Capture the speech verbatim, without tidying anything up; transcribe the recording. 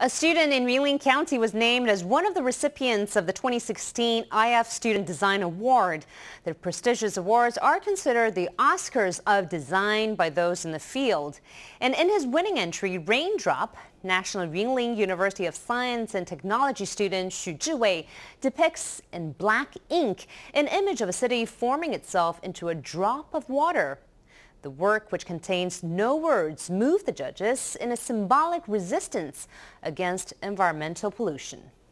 A student in Yunlin County was named as one of the recipients of the twenty sixteen I F Student Design Award. The prestigious awards are considered the Oscars of design by those in the field. And in his winning entry, Raindrop, National Yunlin University of Science and Technology student Hsu Chih-wei depicts in black ink an image of a city forming itself into a drop of water. The work, which contains no words, moved the judges in a symbolic resistance against environmental pollution.